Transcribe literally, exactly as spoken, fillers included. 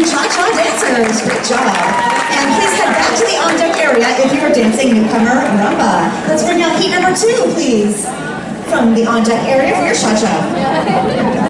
Chacha dancers. Great job. And please head back to the on-deck area if you are dancing Newcomer Rumba. Let's bring out heat number two, please, from the on-deck area for your Chacha.